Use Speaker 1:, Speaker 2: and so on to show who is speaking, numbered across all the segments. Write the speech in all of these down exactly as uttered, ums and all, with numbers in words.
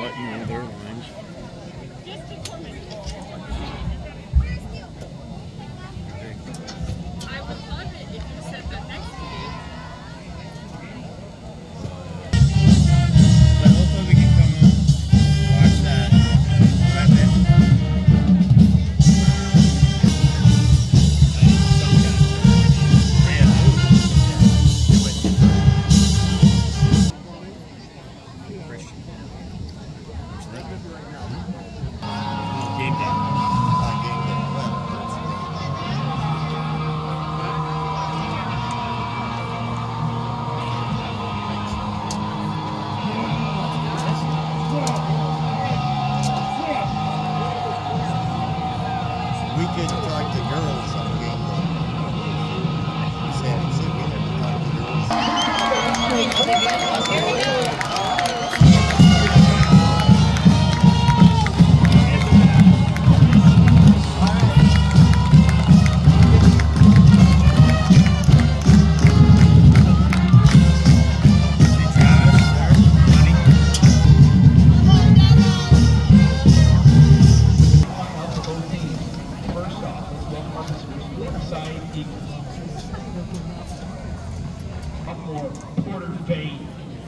Speaker 1: button all their lines.
Speaker 2: I would love it if you said that next to me.
Speaker 1: But hopefully we can come up, watch that. Game day.
Speaker 3: We could talk to girls on game day. Said, said we never talked to girls.
Speaker 4: Lakeside Sophomore Porter Fade.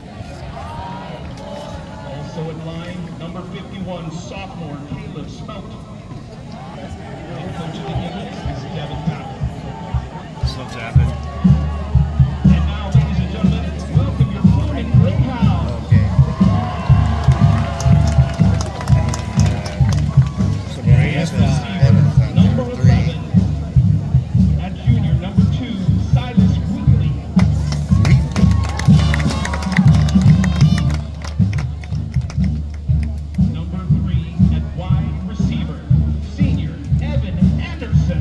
Speaker 4: Also in line, number fifty-one, sophomore Caleb Smelt. And coach of the Eagles is Devin Powell.
Speaker 1: Stuff's happening.
Speaker 4: And now, ladies and gentlemen, welcome your Pullman Greyhound.
Speaker 3: Okay.
Speaker 1: So Maria's
Speaker 3: Evans, Evans on
Speaker 4: Number
Speaker 3: number three.
Speaker 4: eleven. At junior, number two, Silas Wheatley. Number three, at wide receiver, senior Evan Anderson.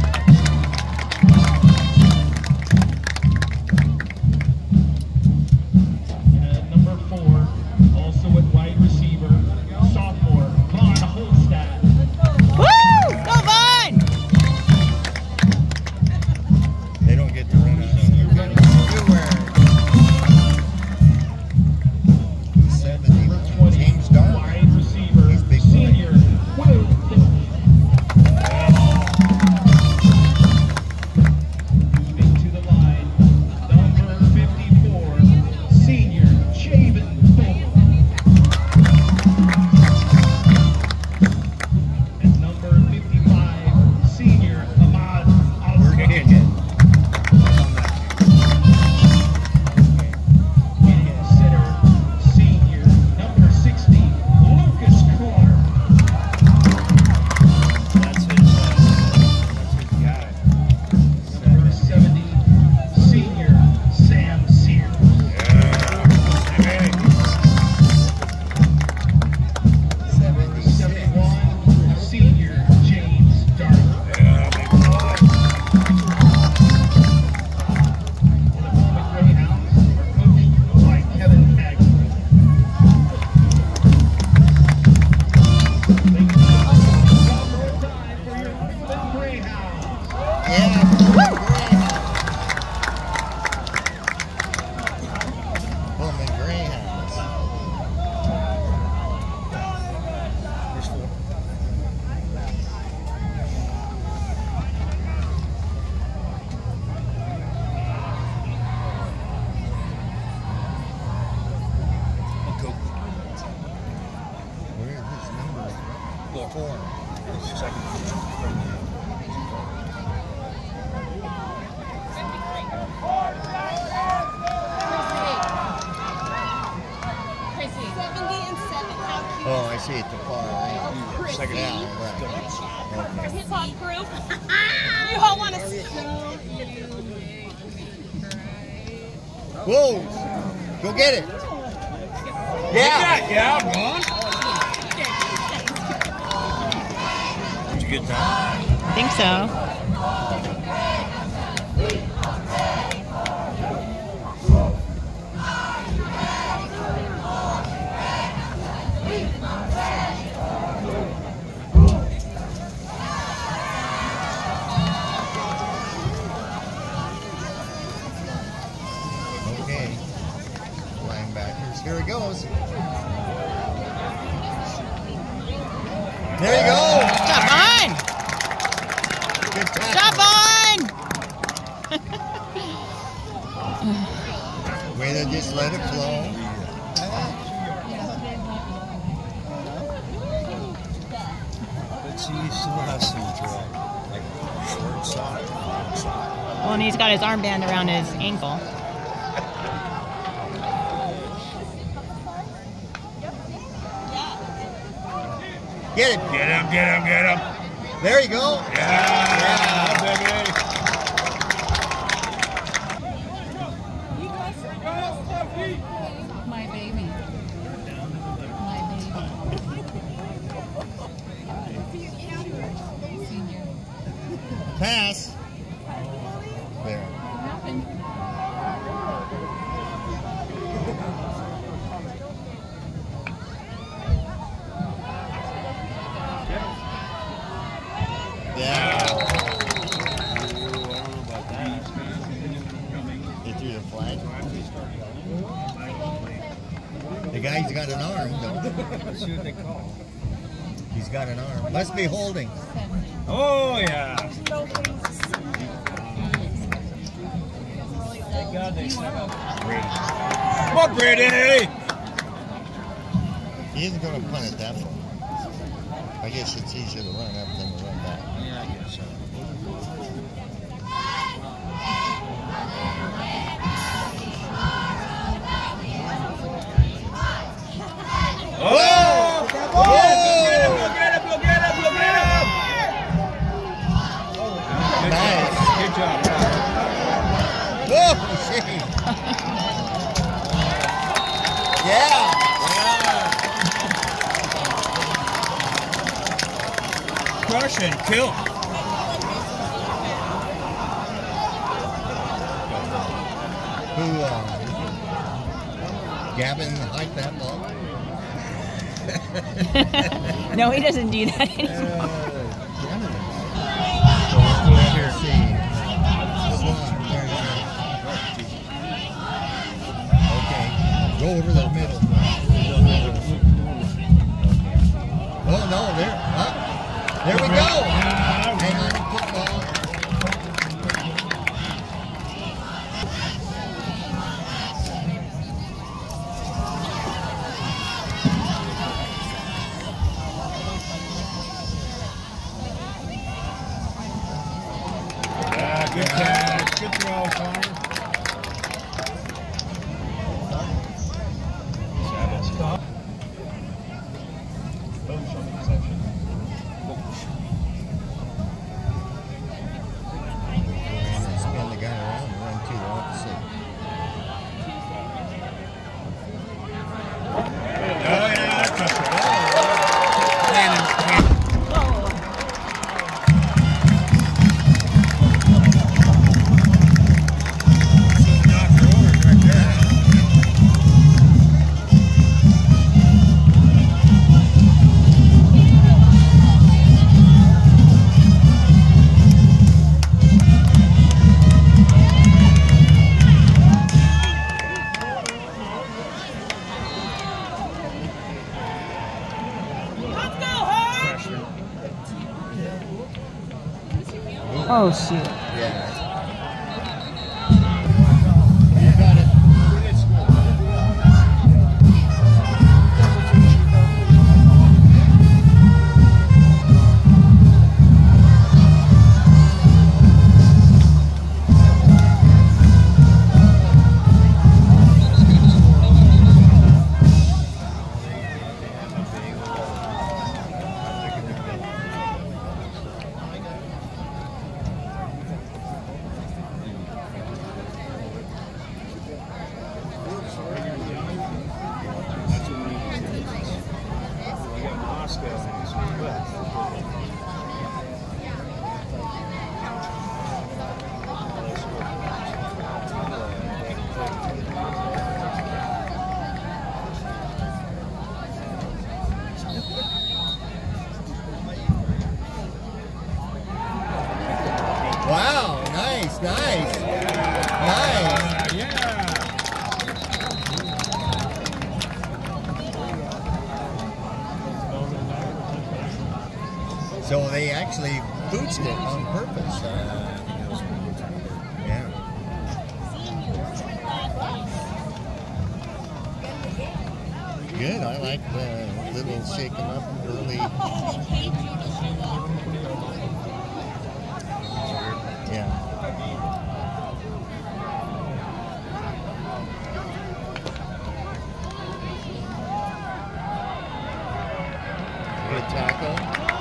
Speaker 4: And number four, also at wide receiver, sophomore Vaughn Holstad.
Speaker 2: Woo! Go Vaughn!
Speaker 3: They don't get to run out of seventy, James Darwin.
Speaker 4: Wide receiver,
Speaker 3: He's big boy.
Speaker 4: senior Will Dillon. Moving to the line, number fifty-four, senior Javen Bull. And number fifty-five, senior Ahmad
Speaker 3: We're
Speaker 4: Al.
Speaker 3: getting it.
Speaker 4: Center, senior, number sixty, Lucas Carr.
Speaker 1: That's his, uh, that's his guy.
Speaker 4: Number seventy, senior, Sam Sears.
Speaker 3: seventy-six.
Speaker 4: seventy-one, senior, James Darby.
Speaker 1: Yeah, big boy.
Speaker 4: And the Pullman Greyhounds are coached by Kevin Hagley. Ladies and gentlemen, one more time for your Pullman Greyhounds.
Speaker 3: Yeah. Pullman Greyhounds.
Speaker 1: There's four. I'll coach.
Speaker 3: Where is his number?
Speaker 1: Four.
Speaker 3: Four.
Speaker 1: Second.
Speaker 2: seventy and seven. How cute.
Speaker 3: Oh, I see it too far, right?
Speaker 1: Second.
Speaker 3: Yeah, right. Okay.
Speaker 2: Hip hop crew. You all want to see.
Speaker 3: Whoa! Go get it! Yeah!
Speaker 1: Yeah, I'm gone. Did you get that?
Speaker 2: I think so.
Speaker 3: Okay. Linebackers. Here it goes. There you go.
Speaker 2: Job on.
Speaker 3: Good tackle.
Speaker 2: Job on.
Speaker 3: Way to just let it flow.
Speaker 1: But see, he still has some drag. Like short sock, long sock.
Speaker 2: Well, and he's got his armband around his ankle.
Speaker 3: Get it.
Speaker 1: Get him, get him, get him.
Speaker 3: There you go.
Speaker 1: Yeah,
Speaker 3: Yeah.
Speaker 1: baby.
Speaker 5: My baby. My baby. Senior.
Speaker 3: Pass. There.
Speaker 5: What happened?
Speaker 3: Yeah.
Speaker 1: Ooh, I don't know about that.
Speaker 3: They threw the flag. The guy's got an arm, though.
Speaker 1: Let's see what they call.
Speaker 3: He's got an arm. Must be holding.
Speaker 1: Oh, yeah. Thank God they set up Brady. Come on, Brady!
Speaker 3: He isn't going to punt it that far. I guess it's easier to run up than to run back.
Speaker 1: Yeah, I guess so. Oh! Go get him, go get him, go get him, go get him! Good
Speaker 3: Nice.
Speaker 1: job, good job.
Speaker 3: Oh, shit. Yeah.
Speaker 1: Crush and kill.
Speaker 3: Who, uh, Gavin hiked that ball?
Speaker 2: No, he doesn't do that anymore.
Speaker 3: Uh, Gavin. So let's here see. Slot. There you go. Okay. Go over the middle. Oh, no, there. Up. There we go. Hang on to football.
Speaker 1: Yeah, good catch, good throw, Connor.
Speaker 3: Spin the guy around and run to the opposite.
Speaker 1: Oh, yeah, touch it. Cannon, knock her over right there.
Speaker 2: Oh, shoot.
Speaker 3: Yeah. You got it. Wow, nice, nice. Nice.
Speaker 1: Yeah.
Speaker 3: So they actually boosted it on purpose. Uh, yeah. Good. I like the little shake 'em up early. Yeah. Good tackle.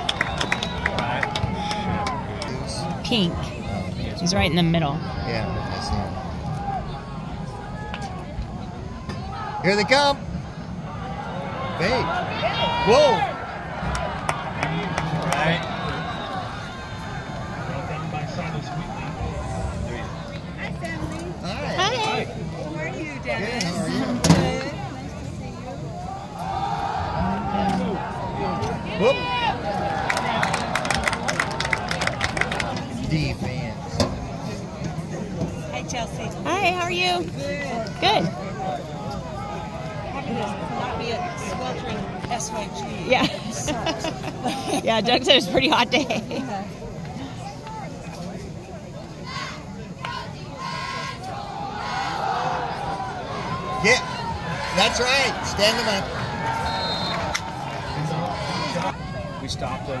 Speaker 2: Pink. He's right in the middle.
Speaker 3: Yeah, I see him. Here they come. Hey. Whoa.
Speaker 1: Right.
Speaker 4: Well done by Silas Wheatley.
Speaker 5: Hi, family.
Speaker 3: Hi.
Speaker 2: Hi.
Speaker 5: How are you, Dennis?
Speaker 3: Good, how are you?
Speaker 5: Good. Nice to see you.
Speaker 3: Whoop. Defense.
Speaker 5: Hi, Chelsea.
Speaker 2: Hi, how are you?
Speaker 5: Good.
Speaker 2: Good.
Speaker 5: Happy to not be a sweltering S Y G.
Speaker 2: Yeah.
Speaker 5: Sucks.
Speaker 2: Yeah, Doug said it was a pretty hot day.
Speaker 5: Yeah.
Speaker 3: Yeah, that's right. Stand them up.
Speaker 1: We stopped them.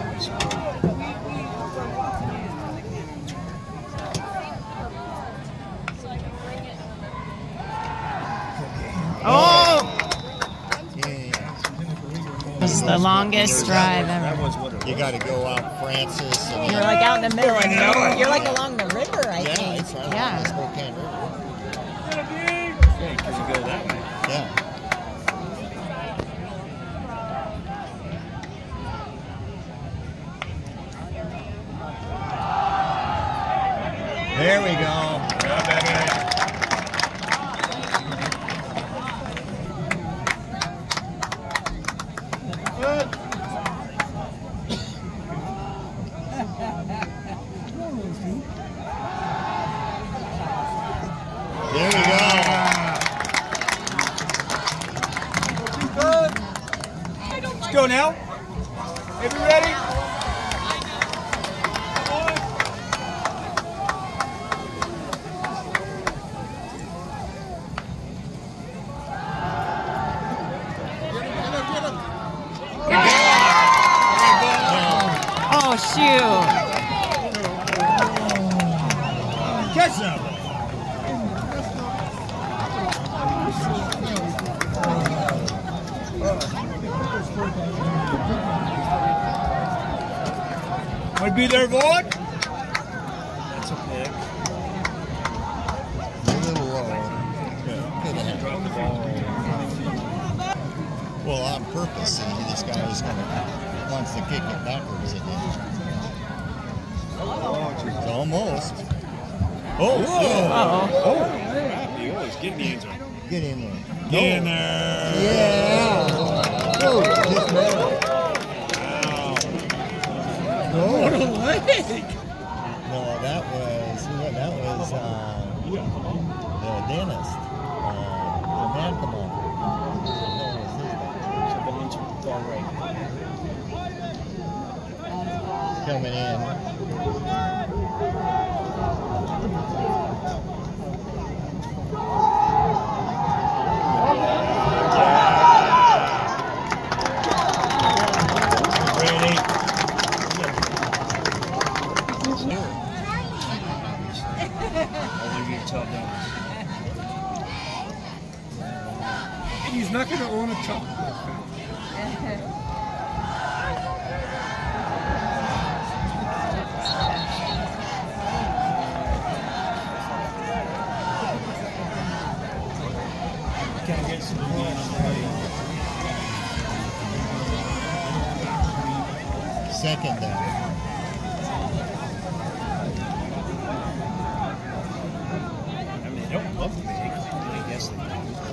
Speaker 2: Oh!
Speaker 3: Yeah.
Speaker 2: This is the longest drive
Speaker 1: That
Speaker 2: ever.
Speaker 1: was what it
Speaker 3: You got to go out Francis. And
Speaker 2: You're like out in the middle of nowhere. You're like along the river, I
Speaker 3: yeah,
Speaker 2: think.
Speaker 3: it's right along
Speaker 2: Yeah.
Speaker 3: the Spokane River.
Speaker 1: Okay, because you go that way.
Speaker 3: Yeah. There we go. There we go.
Speaker 1: Let's go now. Everybody ready?
Speaker 2: Oh, shoot.
Speaker 1: Catch that one. Might be there, boy. That's a pick.
Speaker 3: A little low.
Speaker 1: Drop the ball.
Speaker 3: Well, on purpose, see, this guy is gonna wants to kick it backwards again. It's almost. Oh, yeah.
Speaker 2: Uh-oh.
Speaker 1: Oh, crap. You always get me into it.
Speaker 3: Get in there.
Speaker 1: Get in there.
Speaker 3: Yeah. Oh, just barely.
Speaker 1: What
Speaker 3: Oh.
Speaker 1: a leg.
Speaker 3: No, that was that was uh, the dentist. Uh, the man come on.
Speaker 1: Savant's far right.
Speaker 3: Coming in.
Speaker 1: Ready. I'll leave you to tell them.
Speaker 6: And he's not going to own a chocolate factory.
Speaker 1: Can I get some money on the plate?
Speaker 3: Second down.
Speaker 1: I mean, they don't look big. I guess they do.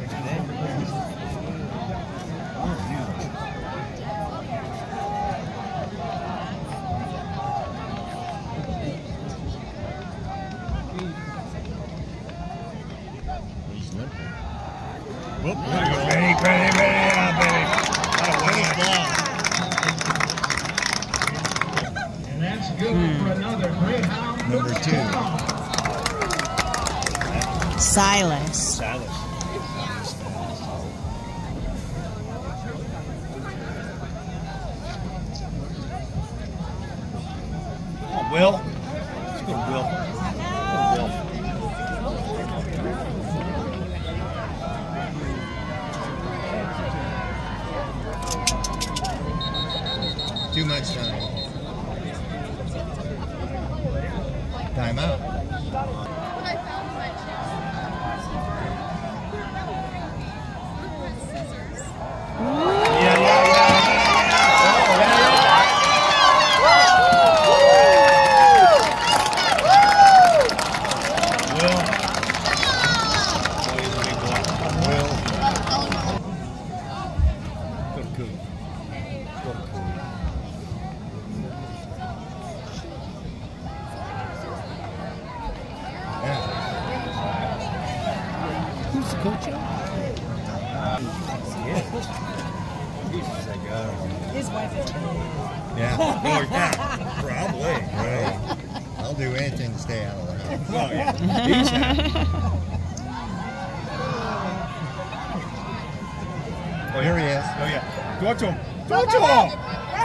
Speaker 3: He's limping. Whoop, there you go.
Speaker 1: Ready, ready, ready, yeah, baby.
Speaker 3: First down.
Speaker 2: Silas.
Speaker 1: Silas. Oh, Will. Let's go, Will. Go, Will.
Speaker 3: Too much time. Time out.
Speaker 1: Yeah, yeah, Will. Oh, he's a big boy.
Speaker 3: Will.
Speaker 1: Go to Coop. Go to Coop.
Speaker 3: Yeah.
Speaker 6: Who's the coach?
Speaker 1: Yeah. Jesus, that guy.
Speaker 5: His wife is
Speaker 3: Yeah.
Speaker 1: Oh, yeah. Probably.
Speaker 3: Right. I'll do anything to stay out of the house.
Speaker 1: Oh, yeah. He's happy. Oh,
Speaker 3: Here he is.
Speaker 1: Oh, yeah. Go to him. Go to him.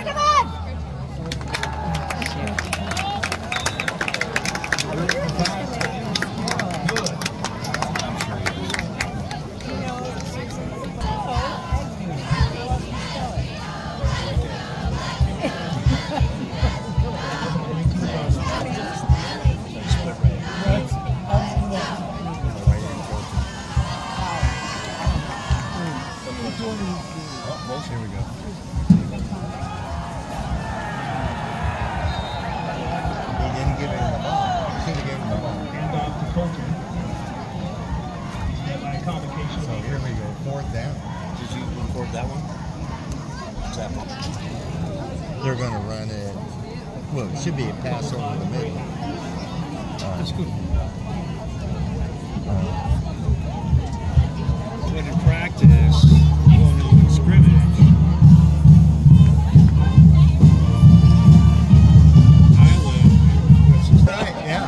Speaker 1: Oh, here we go.
Speaker 3: He didn't give him the ball. He should have given him the ball.
Speaker 4: Hand off to Colton. He's by convocation.
Speaker 3: So here we go. Fourth down.
Speaker 1: Did you record that one? What's that one?
Speaker 3: They're going to run it. Well, it should be a pass over the middle. Uh,
Speaker 1: That's good.
Speaker 3: uh,
Speaker 1: When in practice, going to scrimmage, Island, what's his name?
Speaker 3: right, yeah.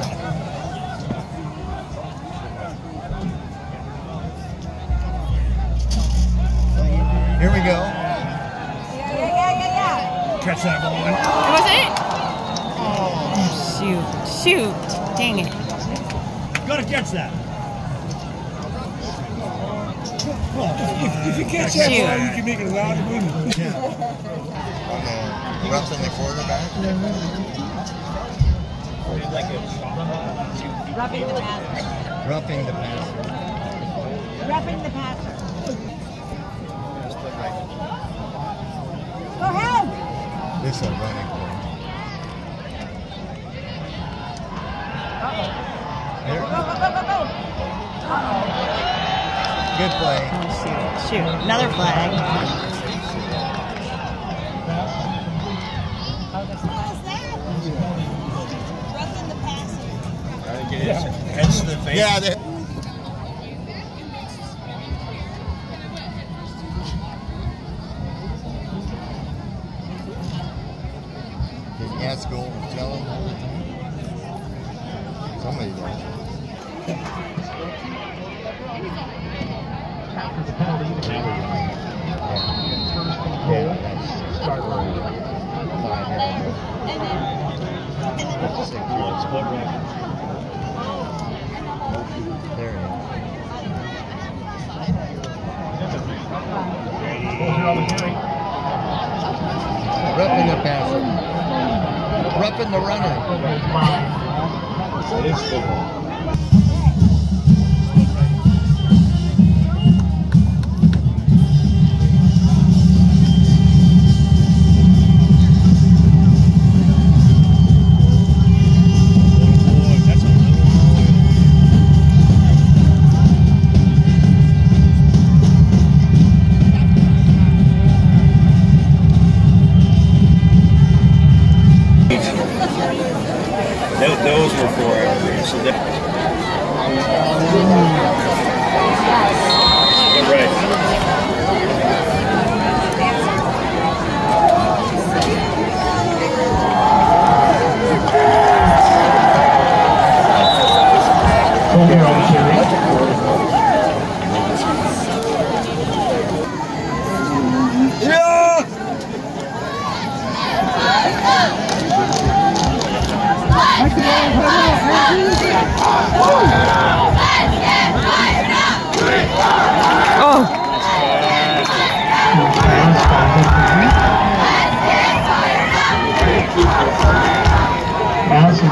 Speaker 3: Here we go.
Speaker 5: Yeah, yeah, yeah, yeah.
Speaker 1: Catch that ball.
Speaker 2: Was it? Shoot. Shoot. Dang it.
Speaker 1: Gotta catch that.
Speaker 6: If, if you catch that
Speaker 2: Shoot.
Speaker 6: ball, you can make it a loud win.
Speaker 3: Yeah. On the roughing the quarterback.
Speaker 5: Roughing the passer.
Speaker 3: Roughing the passer.
Speaker 5: Roughing the passer. Go ahead.
Speaker 3: This is a running play. Here.
Speaker 5: Go, go, go, go, go.
Speaker 3: Good play.
Speaker 2: Oh, shoot. Shoot. Another flag.
Speaker 5: What was that? Roughing the passer.
Speaker 1: I think it is. Heads to the face.
Speaker 3: Yeah. They, Did you ask Gold and tell him all the time? Somebody does.
Speaker 4: After the penalty, the
Speaker 3: Yeah, that's
Speaker 4: start line.
Speaker 3: fine. Six.
Speaker 1: Split right.
Speaker 3: There he is. Roughing the passer. Roughing the runner.
Speaker 1: It is football. Those were for everything. So that, right.
Speaker 4: Here on the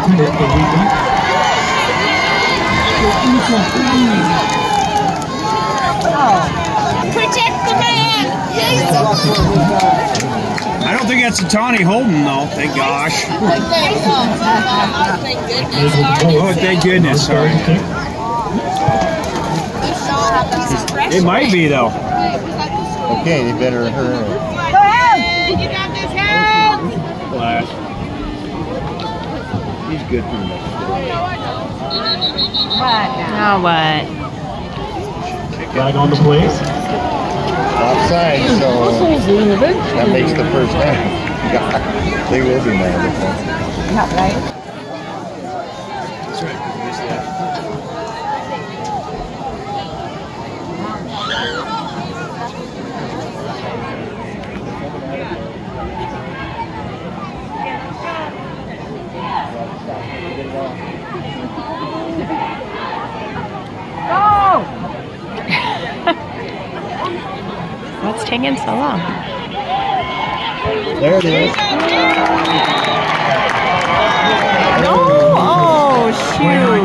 Speaker 4: minute for weekend.
Speaker 5: Protect the man!
Speaker 7: I don't think that's a Tawny Holden, though. Thank gosh.
Speaker 5: Oh, thank goodness. Sorry.
Speaker 7: Oh, thank goodness. Sorry. It might be, though.
Speaker 3: Okay, they better hurry.
Speaker 5: Go ahead! You got this, help!
Speaker 7: Flash. He's good for me.
Speaker 2: Now what?
Speaker 4: Flag on the place.
Speaker 3: Offside, so that makes the first half. God, they will be mad at that.
Speaker 2: Not right.
Speaker 7: That's right.
Speaker 2: What's taking so long?
Speaker 3: There it is.
Speaker 2: No! Oh, shoot.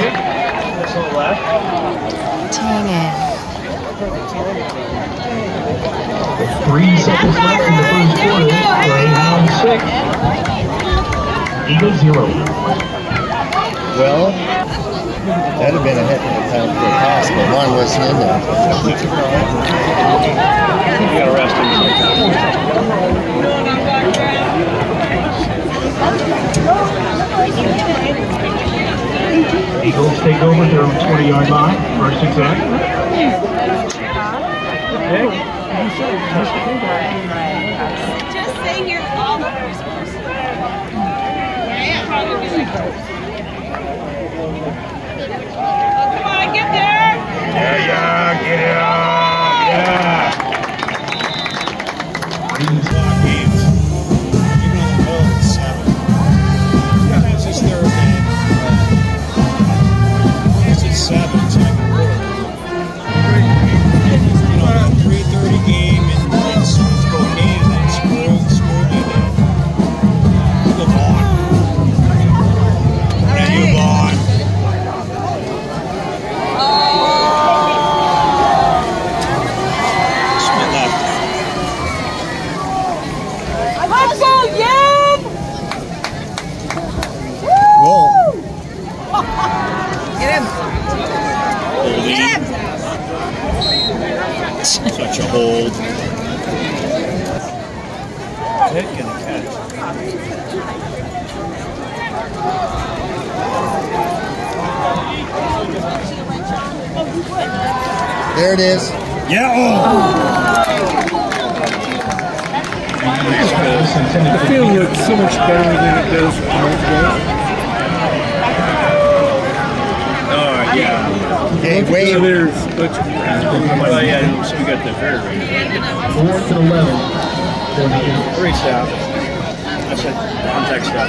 Speaker 2: Dang it.
Speaker 4: Three seconds left in the first quarter. Greyhound six. Eagle zero.
Speaker 3: Well, that'd have been a heck of a time for a pass, but one wasn't in there.
Speaker 7: You gotta rest him.
Speaker 4: Eagles take over their twenty yard line. First exact.
Speaker 5: Just say you're Oliver's person. Yeah, probably like oh, come on, get there!
Speaker 7: Yeah, yeah, get it up. Yeah.
Speaker 4: Green
Speaker 1: Games. Even on the road, it's seven. Yeah, it's his third game. Uh, it's at seven, it's like a road. You know, a three thirty game in Spokane, and then Spurgeon, Spurgeon, and Levon. And Levon. Split left.
Speaker 5: Let's go, Yam!
Speaker 3: Whoa.
Speaker 5: Get him! Get him!
Speaker 1: Such a hold. Pick and a catch.
Speaker 3: There it is.
Speaker 1: Yeah. Oh.
Speaker 6: The field looks so much better than it does with most days.
Speaker 1: Oh yeah.
Speaker 3: Hey,
Speaker 6: So
Speaker 3: wait.
Speaker 6: there's much
Speaker 1: Well, yeah. So we got the fair rate.
Speaker 4: fourth and eleven. For the Eagles.
Speaker 7: Three stop. I said contact stop.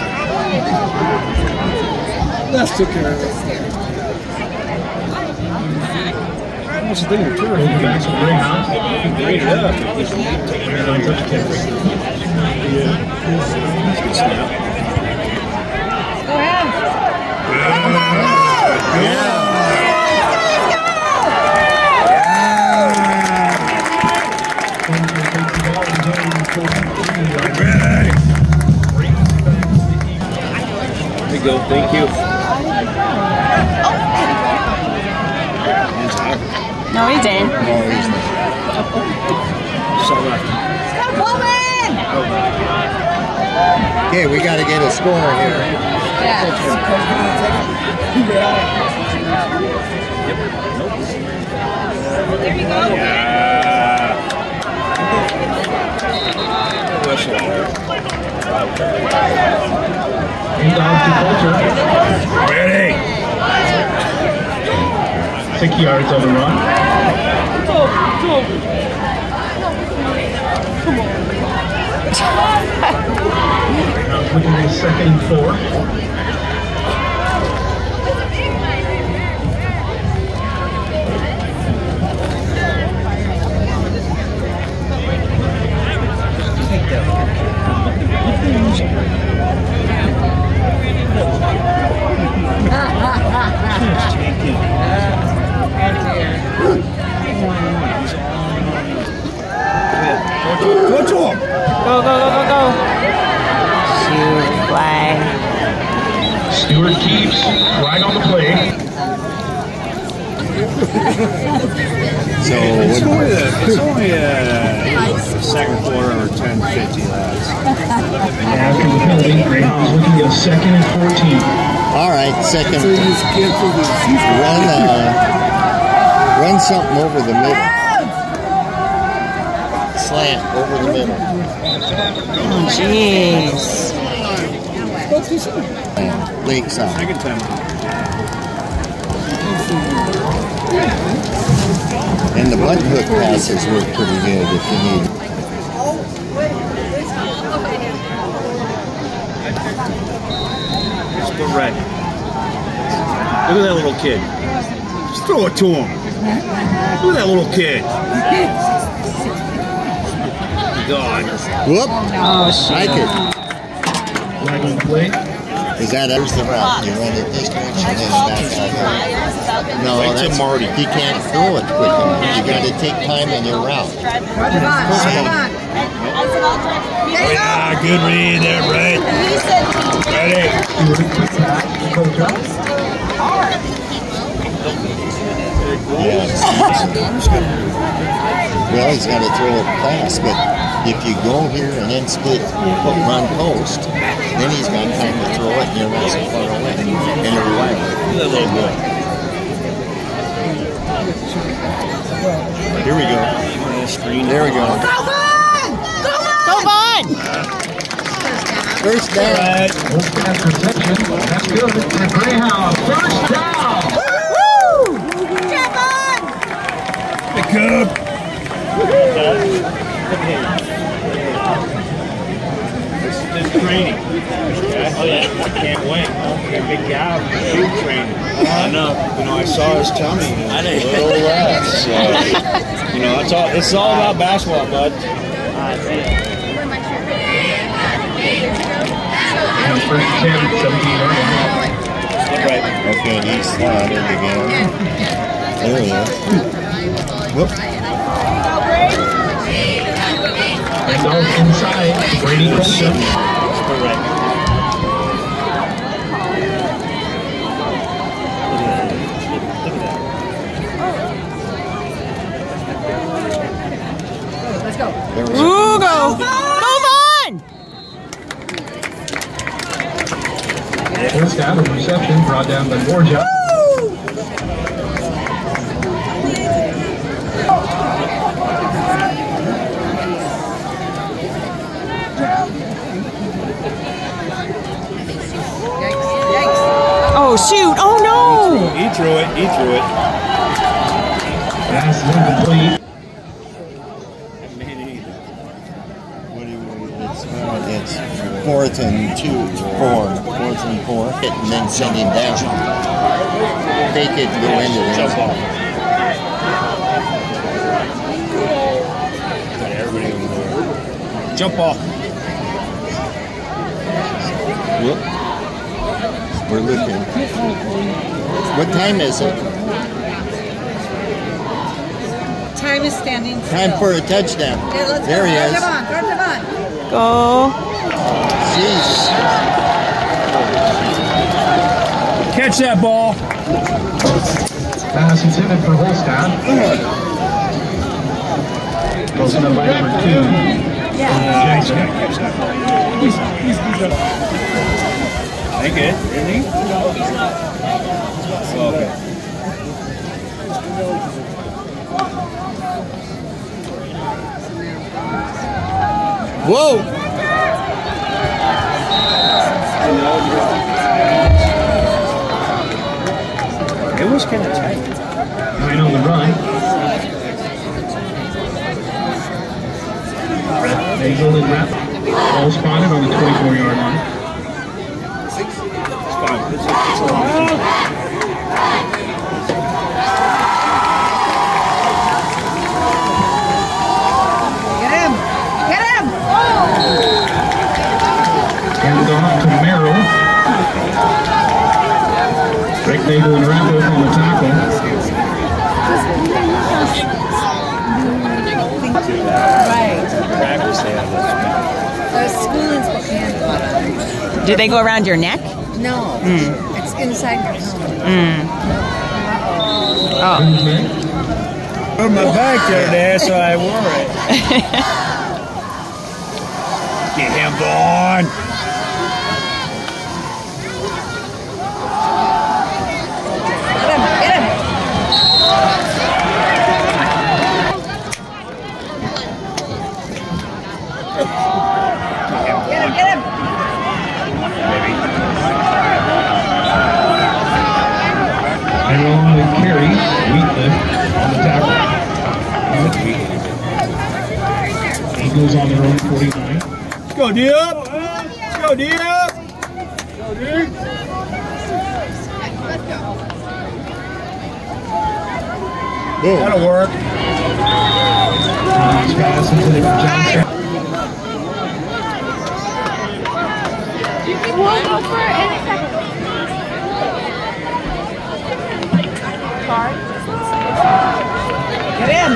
Speaker 6: That's took care of it. What's the thing with turf?
Speaker 4: Moving back to Greyhounds.
Speaker 7: Grade it up.
Speaker 4: Greyhound touch catch.
Speaker 7: Good snap.
Speaker 5: Go ahead!
Speaker 7: There you go. Thank you. Hands out.
Speaker 2: No, he didn't.
Speaker 7: So left.
Speaker 5: Come Pullman!
Speaker 3: Okay, we got to get a score here.
Speaker 5: There you go.
Speaker 7: Yeah. Whistle.
Speaker 4: Inbound to Coulter.
Speaker 7: Ready.
Speaker 4: Six yards on the run. Now looking at second and four.
Speaker 2: go, go, go, go, go. Shoot, flag.
Speaker 4: Stewart keeps right on the play.
Speaker 3: So
Speaker 6: It's
Speaker 3: what,
Speaker 6: only, a, it's only a, the second quarter or ten fifty lads.
Speaker 4: After the penalty, Graham is looking at a second and fourteen.
Speaker 3: all right, second.
Speaker 6: So you just cancel the season.
Speaker 3: Run, uh, run something over the middle. Slant over the middle.
Speaker 2: Oh, jeez.
Speaker 3: Lakeside.
Speaker 6: Second time.
Speaker 3: And the button hook passes work pretty good if you need.
Speaker 6: Split red. Look at that little kid. Just throw it to him. Look at that little kid. God.
Speaker 3: Whoop!
Speaker 2: Oh, shit.
Speaker 3: Like it.
Speaker 4: Flag on the play.
Speaker 3: Is that there's the route? You run it this direction and then back out here. No,
Speaker 6: Right to
Speaker 3: that's
Speaker 6: Marty.
Speaker 3: He can't throw it quick enough. You got to take time in your route.
Speaker 5: Come on, come on.
Speaker 7: Oh, yeah, good read there, Brett. Ready?
Speaker 4: Stewart, quick pass. Coach up.
Speaker 3: Well, he's got to throw it fast, but if you go here and then split run post, then he's got time to throw it and you're not so far away. And you're right.
Speaker 6: Look at that little boy.
Speaker 3: Here we go. There we go.
Speaker 2: Go on!
Speaker 3: First down.
Speaker 4: Right. First pass reception. That's good. And Greyhound, first down.
Speaker 7: Pick up.
Speaker 6: This training. Oh yeah, I can't wait. Okay, big job. Big training. I know. You know, I saw his tummy. I didn't. A little less. So, you know, it's all. It's all about basketball, bud.
Speaker 4: And first and ten, seventeen yard line.
Speaker 6: Right.
Speaker 3: Okay, he's slotted again. There he is. Whoop.
Speaker 4: And off inside, Brady Colson.
Speaker 6: Correct.
Speaker 5: Let's go.
Speaker 3: There we go.
Speaker 2: Ooh, go! Go on!
Speaker 4: First down, a reception brought down by Borja.
Speaker 2: Oh, shoot! Oh, no!
Speaker 6: He threw it. He threw it.
Speaker 4: Pass incomplete.
Speaker 3: What do you, it's, uh, it's fourth and two, four, fourth and four, hit and then send him down. Take it and go into the end zone.
Speaker 6: Everybody over there. Jump off.
Speaker 3: Whoop. We're looking. What time is it?
Speaker 5: Time is standing still.
Speaker 3: Time for a touchdown.
Speaker 5: Okay, let's
Speaker 3: There
Speaker 5: go.
Speaker 3: he
Speaker 5: Throw
Speaker 3: is.
Speaker 5: them on, throw them on.
Speaker 2: Go.
Speaker 3: Jeez.
Speaker 6: Catch that ball.
Speaker 4: Pass intended for Holston. Goes in by number two. Jackson.
Speaker 6: Ain't good, isn't he? Okay.
Speaker 3: Whoa!
Speaker 6: It was kind of tight.
Speaker 4: Nine on the run. Bagel and wrap. All spotted on the twenty-four yard line.
Speaker 6: It's fine. It's, it's a long time.
Speaker 5: Get him! Get him!
Speaker 4: Handed off to Merrill. Rick Bagel and wrap on the tackle.
Speaker 5: Right.
Speaker 6: Practice they have this.
Speaker 5: The school in Spokane.
Speaker 2: Do they go around your neck?
Speaker 5: No,
Speaker 2: Mm.
Speaker 5: it's inside your helmet.
Speaker 2: Mm. Oh.
Speaker 1: Put my back there, Dad, so I wore it. Get him, Vaughn.
Speaker 5: Get him, get him. Get him, get him.
Speaker 4: And on the carry, Wheatley on the tackle. Eagles on their own forty-nine.
Speaker 1: Let's go, Diop. Let's go, Diop. Go, Diop. That'll work.
Speaker 4: Nice pass into the Johnson.
Speaker 5: Get him.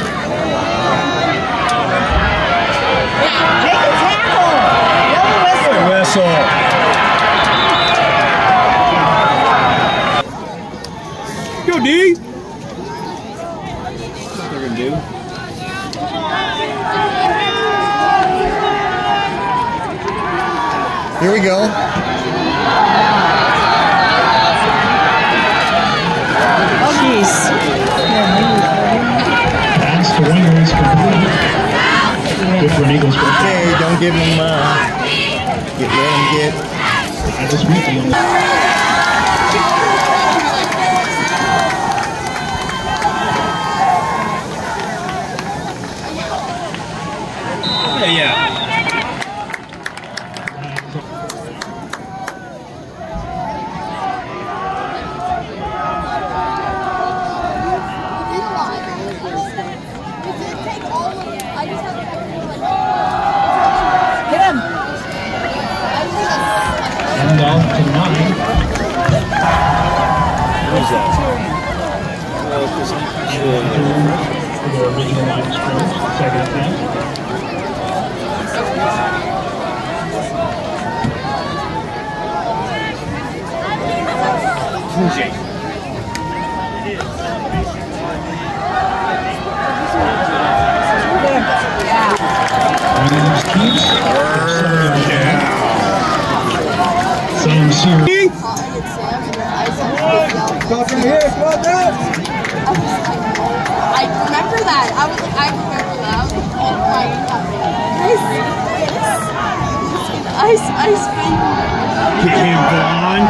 Speaker 5: Make a tackle. Yellow whistle.
Speaker 1: Whistle. Go, D. What they're gonna do?
Speaker 3: Here we go.
Speaker 2: Jeez.
Speaker 4: Pass to wingers complete. Good for an Eagles.
Speaker 3: Okay, don't give him, uh, get, let him get.
Speaker 4: And this weekend.
Speaker 1: Yeah, yeah.
Speaker 5: Get him.
Speaker 4: And off to nine.
Speaker 1: Who's that?
Speaker 4: For the original line of scrimmage, second attempt. Williams keeps. Sam Sears.
Speaker 1: Go from here, go down.
Speaker 8: I remember that. I was like, I remember that. I was like, oh my god. Ice, ice, ice cream.
Speaker 1: Get him, Vaughn.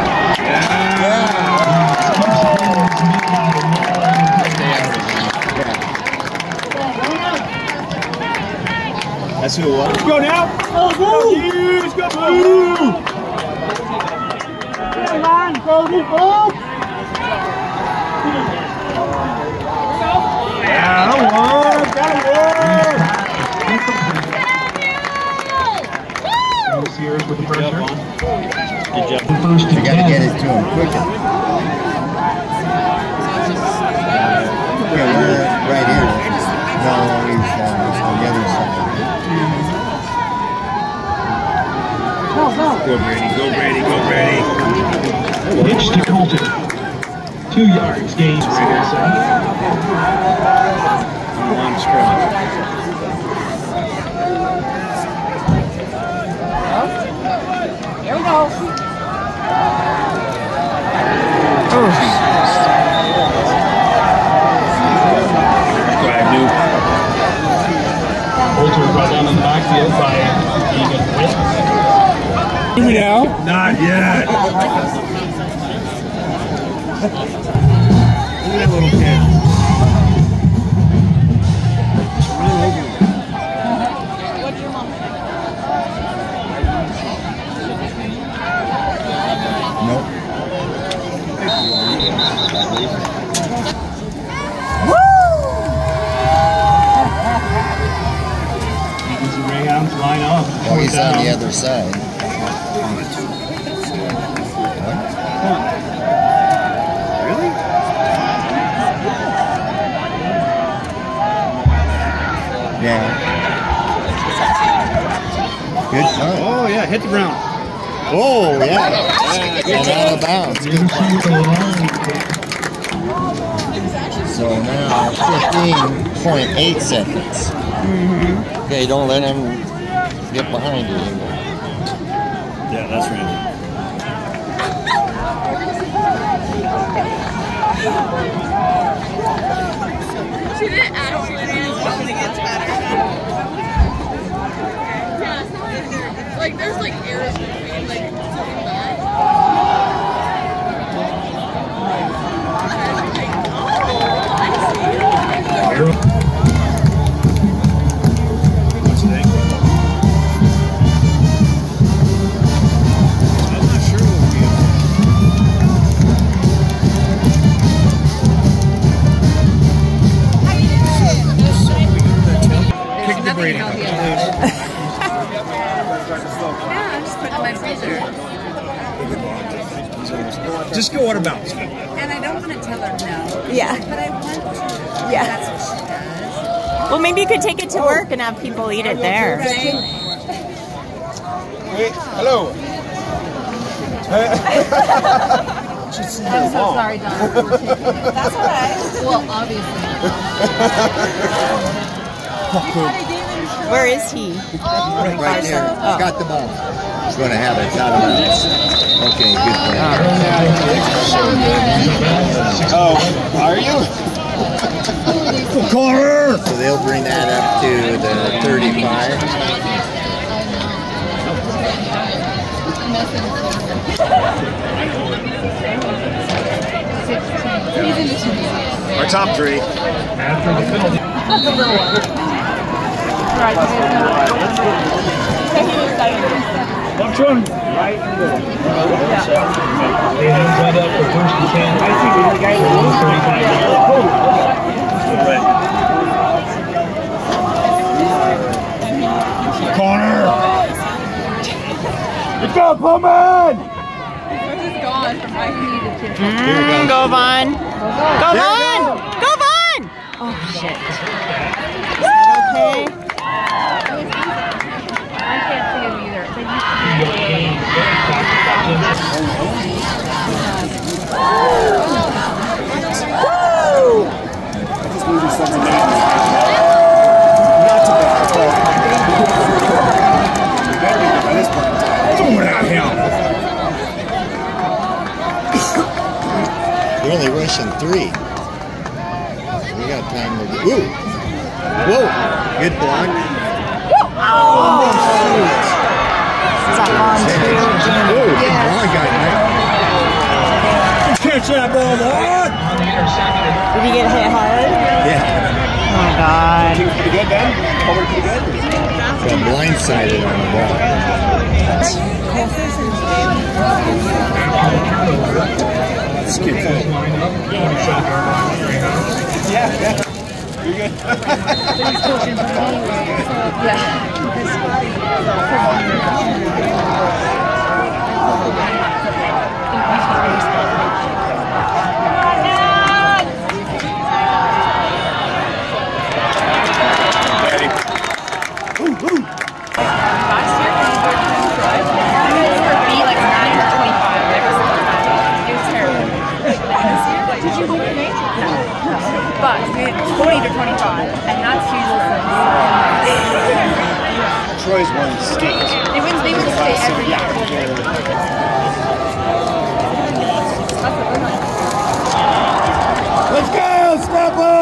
Speaker 3: That's who it was.
Speaker 1: Let's go now. Go, go. Let's go, go. Come on, go, go, go. Yeah, that'll work. That'll work.
Speaker 4: Sam Sears with the pressure.
Speaker 3: Good job.
Speaker 4: First
Speaker 3: You gotta get it to him quicker. Yeah, we're right here. No, he's uh, on the other side.
Speaker 1: Go, Brady. Go, Brady. Go, Brady.
Speaker 4: Pitch to Colton. Two yards gained.
Speaker 1: On the line of scrimmage.
Speaker 5: Here we go.
Speaker 4: Bolter brought down in the backfield by Egan Witt.
Speaker 1: Here now? Not yet. Look at that little kid. Run over him.
Speaker 3: Nope.
Speaker 4: Eagles and Greyhounds line up.
Speaker 3: Oh, he's on the other side.
Speaker 1: Really?
Speaker 3: Yeah. Good punt.
Speaker 6: Oh, yeah, hit the ground.
Speaker 3: Oh, yeah. And out of bounds. Good punt. So now fifteen point eight seconds.
Speaker 2: Mm-hmm.
Speaker 3: Okay, don't let him get behind you.
Speaker 6: Yeah, that's Randy.
Speaker 8: She didn't actually it gets better. Like there's like errors between like something bad.
Speaker 6: What's the name? I'm not sure what we are. Kick the brain out.
Speaker 5: Yeah, I'm just putting it in my freezer.
Speaker 6: Just go water bounce.
Speaker 5: And I don't want to tell her no.
Speaker 2: Yeah.
Speaker 5: But I want to.
Speaker 2: Yeah.
Speaker 5: That's what she does.
Speaker 2: Well, maybe you could take it to work and have people eat it there.
Speaker 5: Right?
Speaker 6: Wait, hello.
Speaker 5: I'm so sorry, Don. That's all right. Well, obviously.
Speaker 2: Where is he?
Speaker 3: Right there.
Speaker 2: Oh.
Speaker 3: He's got the ball. He's going to have it. It's out of bounds. Okay, good play.
Speaker 6: Oh, are you? Corner!
Speaker 3: So they'll bring that up to the thirty-five.
Speaker 6: Our top three.
Speaker 4: After the penalty. Watch one. Right in the middle. They have right up for first and ten. I think the guy that was thirty-five yards. Corner. Let's go, Pullman!
Speaker 2: Mm, go Vaughn. Go Vaughn! Go Vaughn! Oh, shit. Okay.
Speaker 5: I can't see him either. They
Speaker 3: They're only rushing three. We got time to do. Ooh! Whoa! Good block.
Speaker 2: Oh, shoot. Is that on too?
Speaker 3: Ooh, good ball guy, Mike.
Speaker 6: Catch that ball, Vaughn!
Speaker 2: Did he get hit hard?
Speaker 3: Yeah.
Speaker 2: Oh, God.
Speaker 6: Pretty good, Ben? Over pretty good?
Speaker 3: Got blindsided on the ball.
Speaker 6: Let's get that. Yeah, yeah. You're good.
Speaker 5: But it's twenty to twenty-five, and that's usually
Speaker 6: Troy's won state.
Speaker 5: they win. They win state every year.
Speaker 6: Let's go! Step up!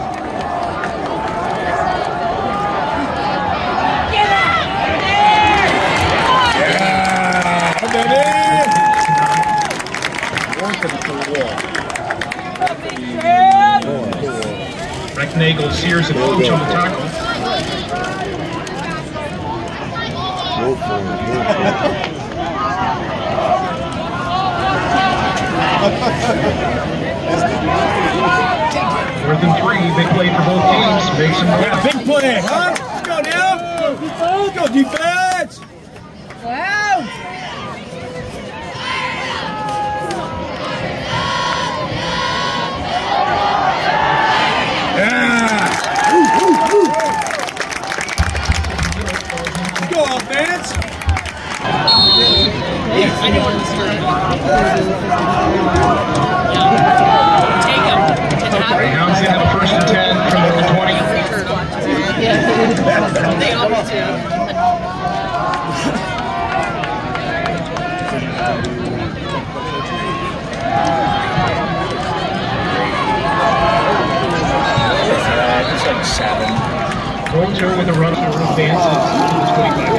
Speaker 5: Get out there!
Speaker 6: Yeah! Baby! One for the wall.
Speaker 4: Recknagel, Sears, and Coach on the tackle.
Speaker 3: Go for it. Go for it.
Speaker 4: Fourth and three, big play for both teams. Make some
Speaker 6: Yeah, big play, huh? Let's go now! Let's go defense!
Speaker 5: Wow!
Speaker 6: Yeah! Woo, woo, woo. Let's go offense!
Speaker 4: Rounds into the first and ten from the twenty.
Speaker 5: They always do.
Speaker 6: It's like seven.
Speaker 4: Coulter with a run to advances to the twenty-five.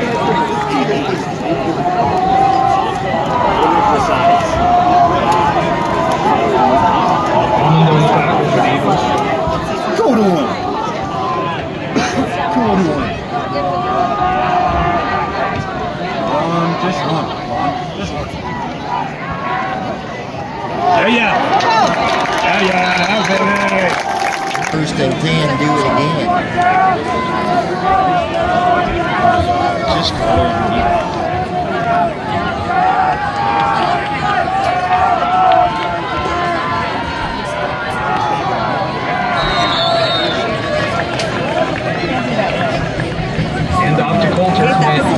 Speaker 4: On those tackles for the Eagles.
Speaker 1: Go to him. Go to him. Um, just one. Just one. There ya. There ya. Baby.
Speaker 3: First and ten, do it again.
Speaker 6: Just go.
Speaker 4: And off to Coulter.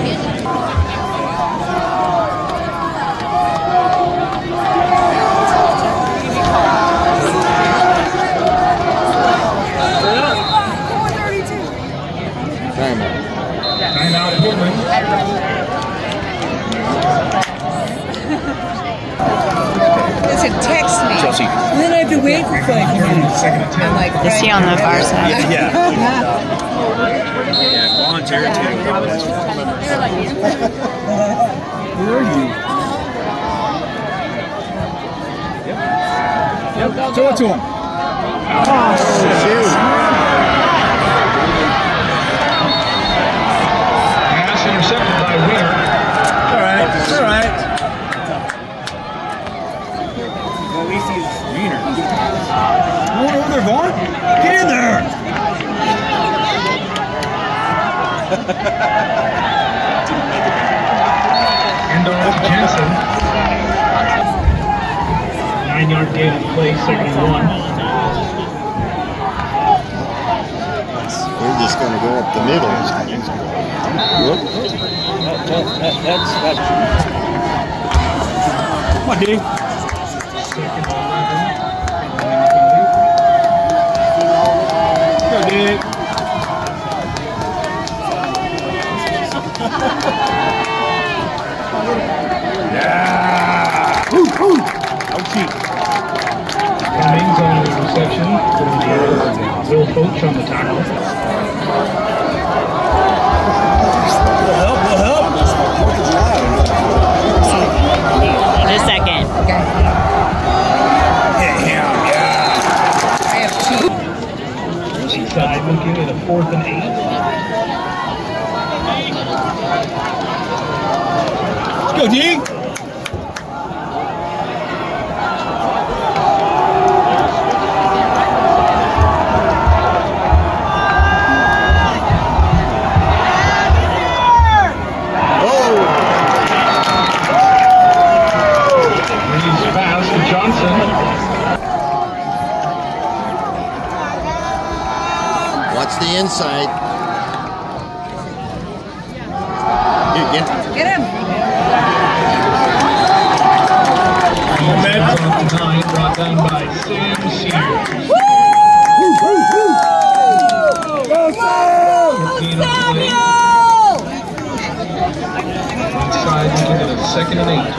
Speaker 4: Timeout Portland.
Speaker 5: Listen, text me.
Speaker 6: Chelsea.
Speaker 5: And then I have to wait for five minutes.
Speaker 4: Second and ten.
Speaker 5: I'm like,
Speaker 2: Is he on the far side?
Speaker 6: Yeah. Yeah, volunteer too.
Speaker 1: Where are you? Yep. Throw it to him.
Speaker 3: Oh, shoot.
Speaker 4: Pass intercepted by Wiener.
Speaker 1: All right. All right. At least he's Wiener. Come on over there, Vaughn. Get in there.
Speaker 4: And off to Jensen. Nine-yard gain of play, second and one.
Speaker 3: We're just going to go up the middle. Whoop.
Speaker 6: That, that, that's, that's.
Speaker 1: Come on, D.
Speaker 4: Second and eleven.
Speaker 1: Go, D. Yeah. Woo, woo. Ouchie.
Speaker 4: Cummings on the reception. Will Coach on the tackle.
Speaker 1: Will help, will help.
Speaker 2: In a second.
Speaker 1: Hit him, yeah.
Speaker 5: I have two.
Speaker 4: Side looking at a fourth and eight.
Speaker 1: Let's go, D.
Speaker 4: Reeves pass to Johnson.
Speaker 3: Watch the inside. Here, get.
Speaker 5: Get him.
Speaker 4: Momentum on the nine, brought down by Sam Sears. fifteen on the play. Inside looking at a second and eight.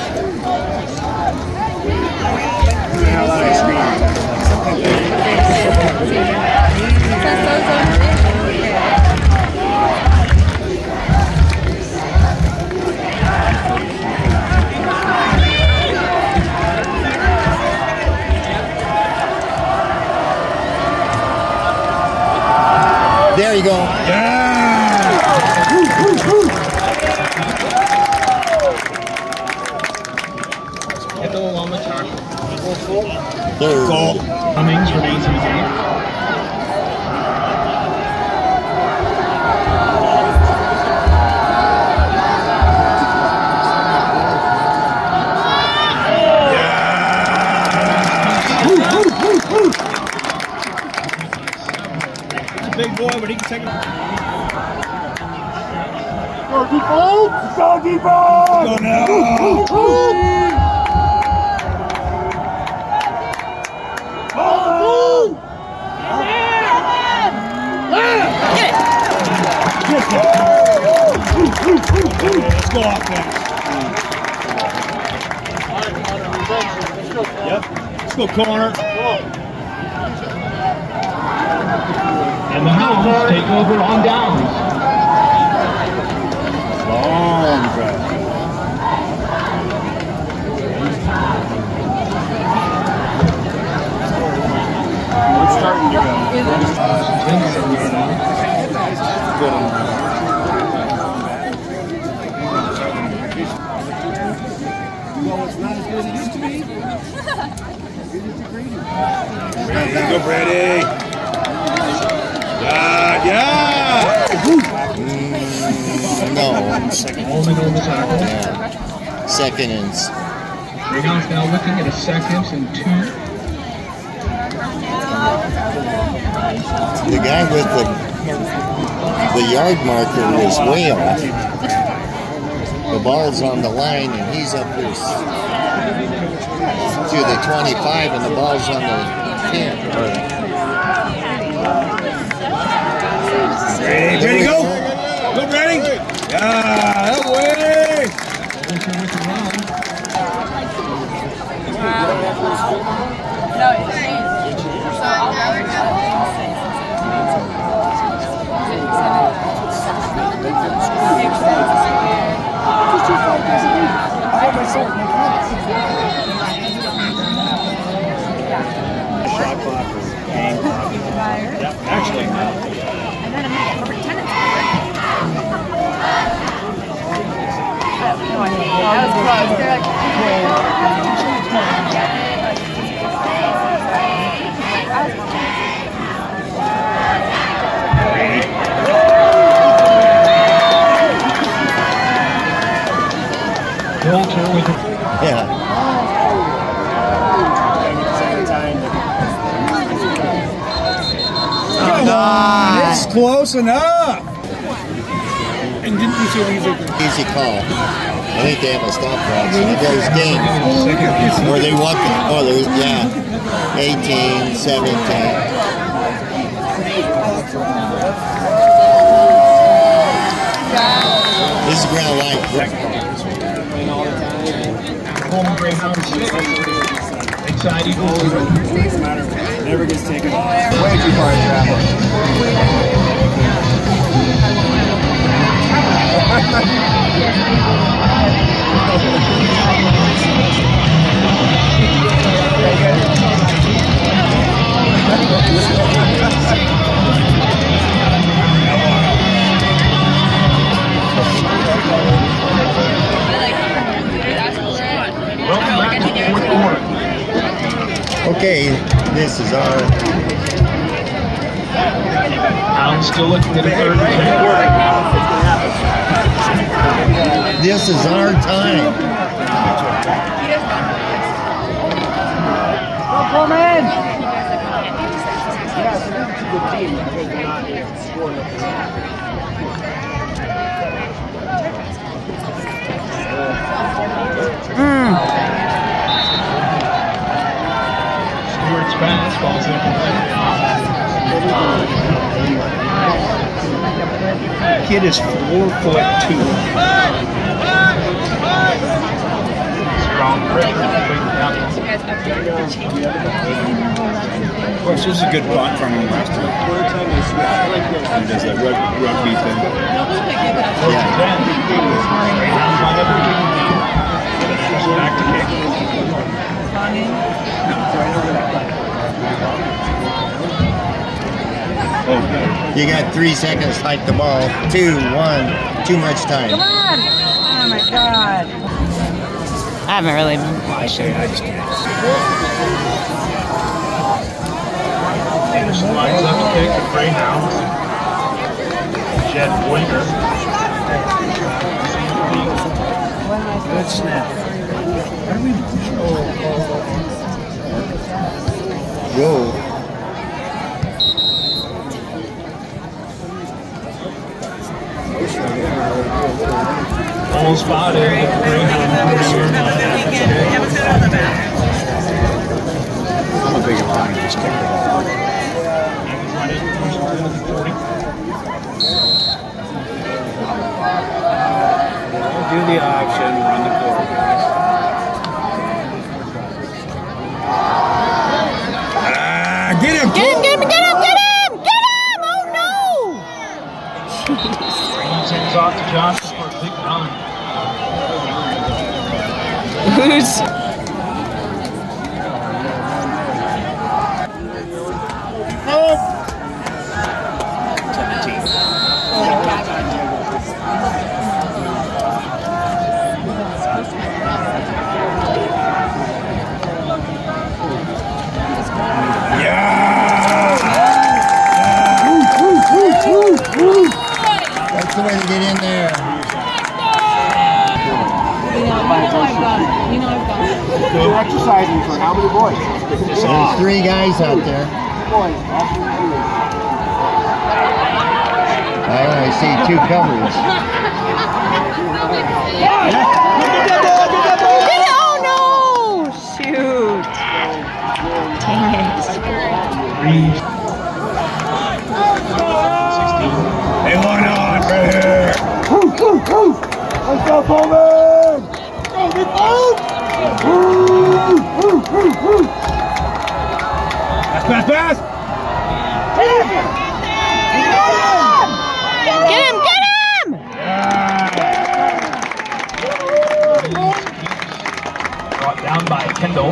Speaker 3: There you go.
Speaker 1: Yeah. Woo, woo, woo.
Speaker 4: Ethel on the tackle.
Speaker 3: There.
Speaker 1: Goal.
Speaker 4: Cummings remains in the game.
Speaker 7: Doggy ball!
Speaker 1: Go now!
Speaker 7: Ball!
Speaker 1: Let's go offense. Yep. Let's go corner.
Speaker 4: And the Hounds take over on downs.
Speaker 1: Long drive. We're starting to go.
Speaker 7: Well, it's not as good as it used to be.
Speaker 1: Ready, go Brady. Yeah, yeah.
Speaker 3: Mm, no. Second.
Speaker 4: Holman over tackle.
Speaker 3: Yeah. Second and.
Speaker 4: Greyhounds now looking at a second and two.
Speaker 3: The guy with the the yard marker was way off. The ball's on the line and he's up here to the twenty-five and the ball's on the ten.
Speaker 1: Ready, ready, go. Go, Brady. Yeah, that way.
Speaker 8: No, it's
Speaker 1: Shot clock or game clock. Yep, actually, no.
Speaker 5: And then I'm going to get perfect tenants. No idea. That was close. They're like,
Speaker 3: Yeah.
Speaker 1: Come on, it's close enough.
Speaker 7: And didn't you say these are
Speaker 3: Easy call. I think they have a stopwatch. And it goes game. Or they walk. Oh, they yeah. eighteen, seventeen. This is ground light.
Speaker 4: Home Greyhounds six. Lakeside Eagles zero.
Speaker 7: never gets taken off. Way too far to travel.
Speaker 4: Welcome back to the fourth quarter.
Speaker 3: Okay, this is our.
Speaker 4: Hounds still looking at a third and ten.
Speaker 3: This is our time.
Speaker 7: Come in!
Speaker 4: Stewart's pass falls incomplete.
Speaker 1: Kid is four foot two.
Speaker 4: Strong pressure.
Speaker 1: Of course, this is a good punt from him last time. He does that rug, rugby thing.
Speaker 4: Back to kick.
Speaker 1: Oh,
Speaker 3: You got three seconds to hike the ball. Two, one, too much time.
Speaker 5: come on! Oh my god.
Speaker 2: I haven't really been
Speaker 1: I say I just can't.
Speaker 4: Anderson lines up to kick the Greyhounds. Jed Winker.
Speaker 1: Good snap. How do we
Speaker 3: Go.
Speaker 4: Ball well spotted at the Greyhound Pursuit.
Speaker 6: I'm a big fan. Just kicked it off. Do the auction, run the court, guys.
Speaker 7: Ah, get him!
Speaker 2: Get him, get him, get him, get him! Get him! Oh no!
Speaker 4: Sends off to Johnson for a big run.
Speaker 2: Who's...
Speaker 3: That's the way to get in there.
Speaker 5: You know, you know I've done it. You know I've done it.
Speaker 6: You're exercising for how many boys?
Speaker 3: There's three guys out there. I only see two covers.
Speaker 2: Oh no! Shoot. Dang it.
Speaker 7: They want on right here.
Speaker 6: Let's go, Pullman! Go, big boat!
Speaker 7: Pass, pass, pass!
Speaker 2: Get him, get him!
Speaker 4: Brought down by Kendall.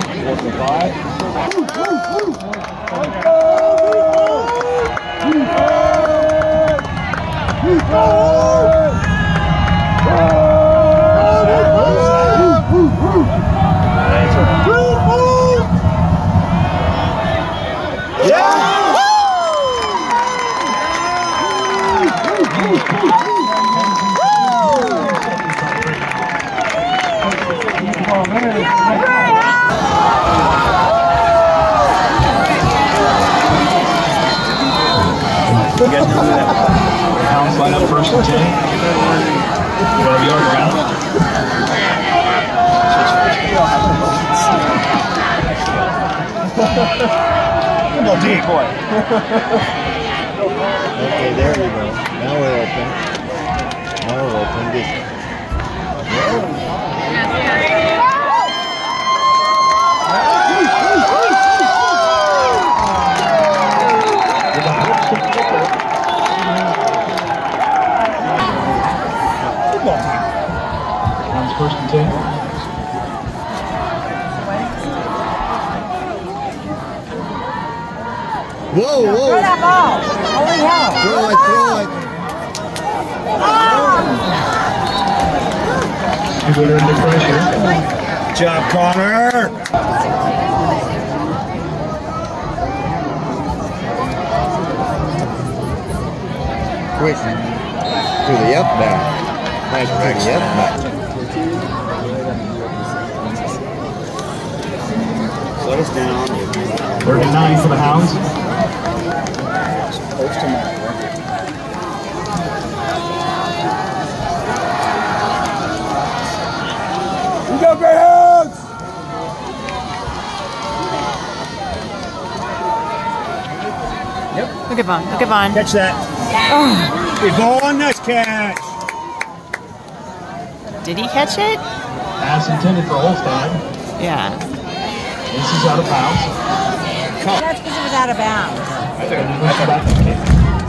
Speaker 4: Hounds line up first and ten. twelve yard route.
Speaker 7: Come on, deep boy.
Speaker 3: Okay, there we go. Now we're open. Now we're open. Just...
Speaker 4: Hounds first and ten.
Speaker 3: Whoa, whoa!
Speaker 5: Throw that ball. Holy hell.
Speaker 3: Throw it, throw it.
Speaker 4: Put her under pressure.
Speaker 7: Good job, Connor.
Speaker 3: Quick. To the up back. Nice to the up back.
Speaker 6: Slow us down.
Speaker 4: Third and nine for the Hounds.
Speaker 6: Post him out.
Speaker 7: We go, Greyhounds!
Speaker 2: Look at Vaughn, look at Vaughn.
Speaker 7: Catch that.
Speaker 2: Oh.
Speaker 7: Hey, Vaughn, nice catch.
Speaker 2: Did he catch it?
Speaker 4: Pass intended for Holstein.
Speaker 2: Yeah.
Speaker 4: This is out of bounds.
Speaker 5: That's because it was out of bounds.
Speaker 4: I think I thought that was kicked.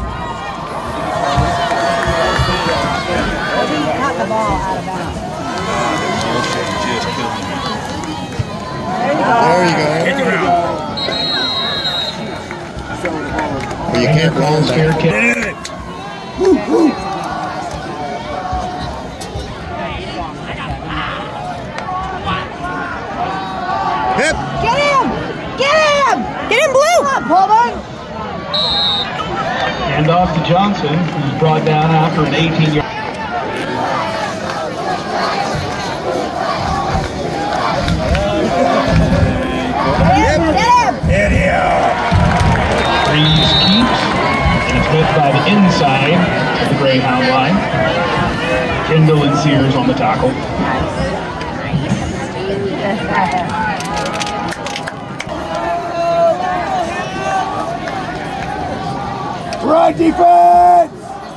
Speaker 5: He caught the ball out of bounds.
Speaker 3: There you go.
Speaker 7: Hit the ground.
Speaker 3: But you can't roll
Speaker 4: Fair
Speaker 3: that.
Speaker 4: kick.
Speaker 7: Get it.
Speaker 3: Hip.
Speaker 5: Get him! Get him!
Speaker 2: Get him, Blue!
Speaker 5: Come on, Pullman!
Speaker 4: Hand off to Johnson, who's brought down after an eighteen yard.
Speaker 5: Get him! Get him!
Speaker 7: Hit him.
Speaker 4: Freeze keeps, and it's hit by the inside the Greyhound line. Kendall and Sears on the tackle.
Speaker 7: Right defense!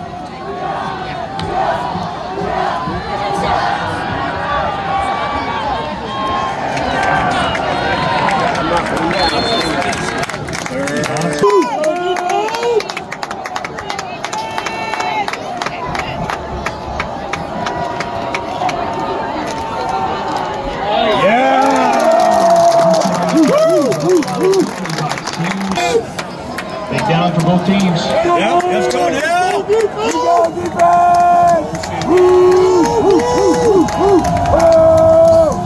Speaker 4: Big down for both teams.
Speaker 1: Yep, let's go now.
Speaker 7: Let's go defense! Woo! Woo! Woo! Woo! Oh!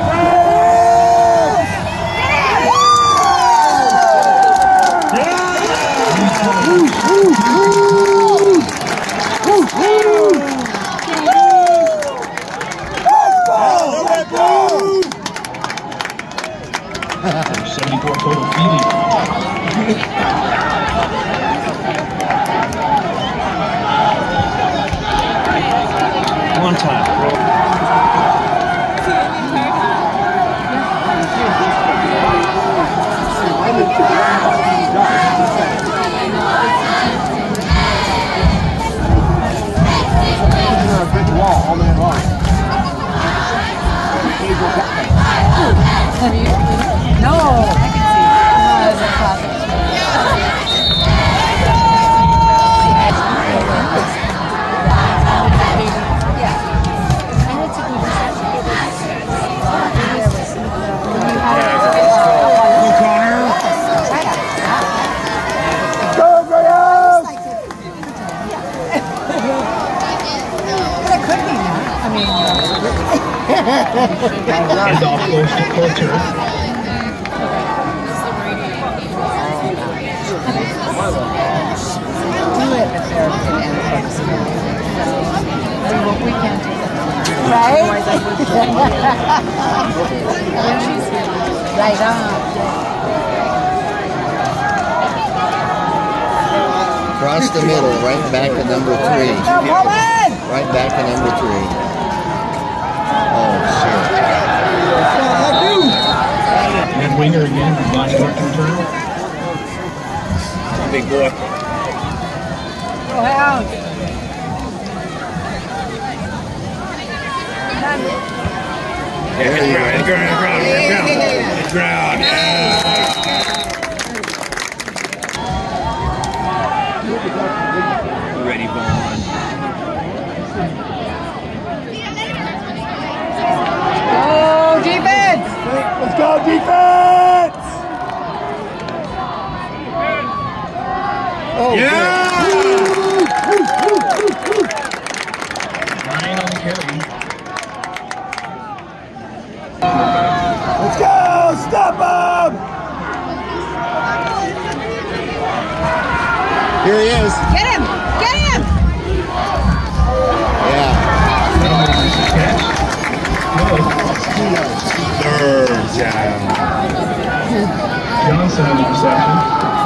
Speaker 4: seventy-four total feeding.
Speaker 1: One time.
Speaker 5: Have you? No. I can see. Oh, it's a classic.
Speaker 4: And off goes to Coulter.
Speaker 5: We can't do that. Right? Right on.
Speaker 3: Across the middle, right back to number three. Right back to number three. Oh, shit.
Speaker 4: And winger again, line to return.
Speaker 1: Big boy.
Speaker 5: Go ahead.
Speaker 1: Yeah, hit the ground, hit the ground, hit the ground, hit the ground. Yeah. Ready, Vaughn.
Speaker 5: Go defense!
Speaker 7: Let's go defense! Oh,
Speaker 1: Yeah!
Speaker 4: Ryan on the carry.
Speaker 7: let's go! Stop him!
Speaker 3: Here he is.
Speaker 5: Get him! Get him!
Speaker 3: Yeah.
Speaker 1: Third down.
Speaker 4: Johnson on the reception.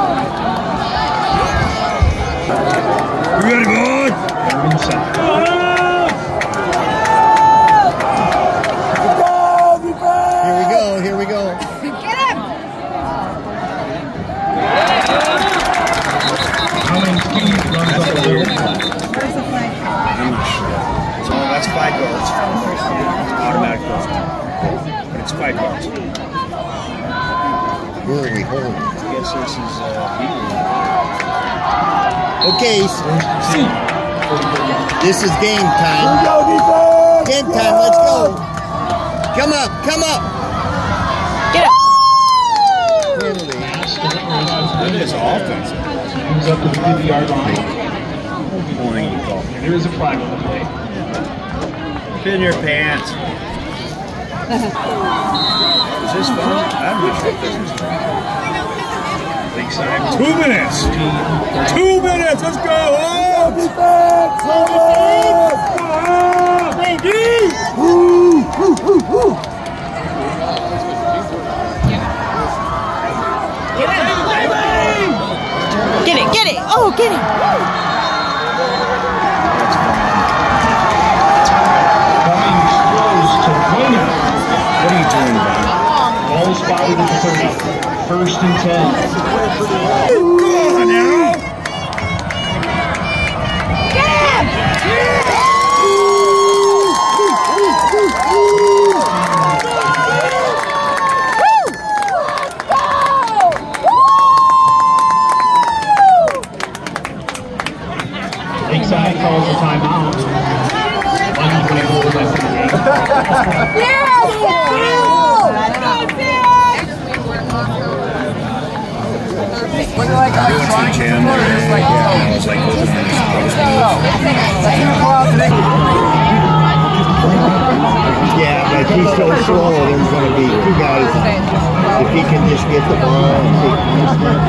Speaker 1: You ready, boy?
Speaker 4: And inside.
Speaker 7: Let's go defense!
Speaker 3: Here we go. Here we go.
Speaker 5: Get him!
Speaker 4: How many speed runs up the field?
Speaker 5: Where's the flag?
Speaker 1: I'm not sure. So that's five yards. Automatic first down. But it's five yards.
Speaker 3: Where are we holding?
Speaker 1: I guess this is uh,
Speaker 3: Okay, this is game
Speaker 7: Let's
Speaker 3: time.
Speaker 7: go defense!
Speaker 3: Game time, let's go. Come up, come up.
Speaker 2: Get up.
Speaker 3: Penalty.
Speaker 1: It is offensive.
Speaker 4: Comes up to the fifty-yard line.
Speaker 1: Holding you call.
Speaker 4: And there is a flag on the play.
Speaker 1: Fit in your pants. Is this fun? I'm not sure if this is fun. Lakeside. Two minutes. Two minutes. Let's go.
Speaker 7: Go
Speaker 1: Oh,
Speaker 7: defense!
Speaker 1: oh, baby.
Speaker 7: Woo! Woo! Woo! Woo!
Speaker 2: Get it, get it. Oh, get it.
Speaker 4: to the thirty. First and ten.
Speaker 7: Come on now.
Speaker 4: Lakeside calls a timeout. one twenty-four left in the game.
Speaker 3: Yeah, but he's so slow, there's going to be two guys. If he can just get the ball and take instant,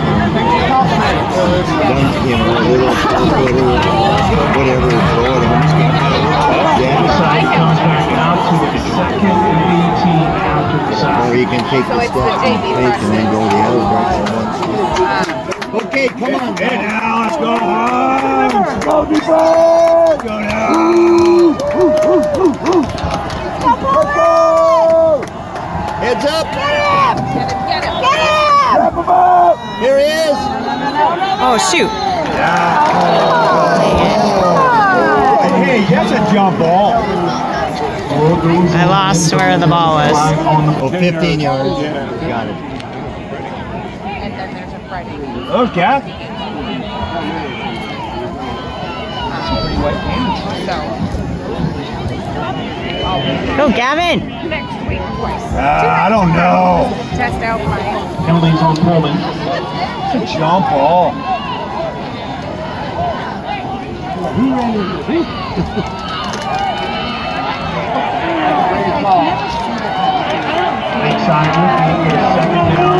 Speaker 3: one, you know, a little footer, whatever, throw it on. Yeah,
Speaker 4: Lakeside comes back out to the second eighteen after the side.
Speaker 3: or he can take the step and take and then go the other direction. Okay, come on,
Speaker 7: Hey,
Speaker 3: man.
Speaker 7: now, let's go home. Go, defense. Go now.
Speaker 3: Heads up.
Speaker 8: Get him! Get him! Get him!
Speaker 7: Wrap him up.
Speaker 3: Here he is.
Speaker 2: Oh, shoot.
Speaker 7: Hey, that's a jump ball.
Speaker 2: I lost where the ball was.
Speaker 3: Oh, fifteen yards. Got it.
Speaker 5: And then there's a Friday.
Speaker 7: Okay.
Speaker 5: So,
Speaker 2: Go, Gavin.
Speaker 5: next week, twice.
Speaker 7: Uh, I don't know.
Speaker 5: Test out my.
Speaker 4: Penalties on Pullman.
Speaker 7: It's a jump ball.
Speaker 4: Lakeside looking for a second down.